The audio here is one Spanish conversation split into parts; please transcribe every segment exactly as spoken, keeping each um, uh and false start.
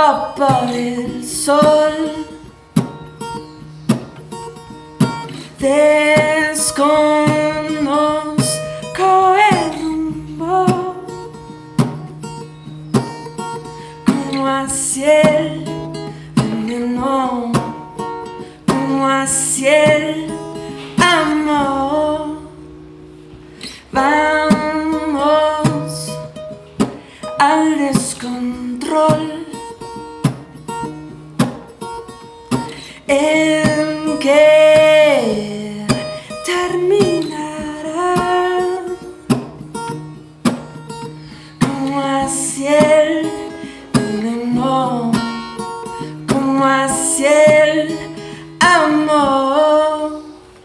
por el sol. Desconozco el rumbo, como hacia el veneno, como hacia el amor. Vamos al descontrol, en que terminará, como hacia el veneno, como hacia el amor.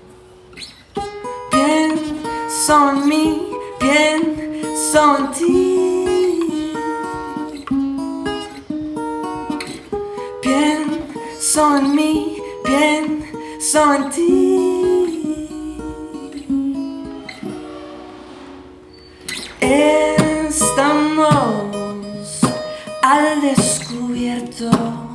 Pienso en mí, pienso en ti, pienso en mí, pienso en ti. Estamos al descubierto,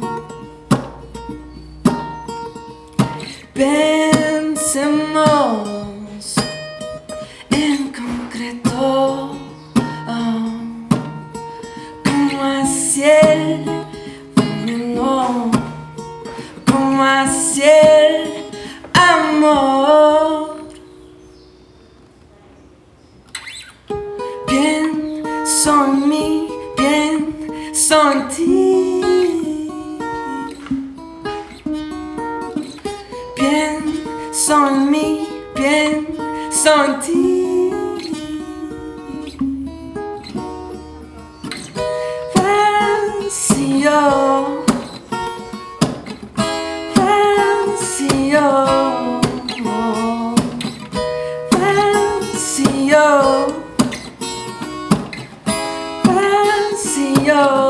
pensemos en concreto, oh, como hacia el veneno, como hacia el amor. Pienso en mí, pienso en ti, pienso en mí, pienso en ti. Vacío, vacío, vacío, vacío.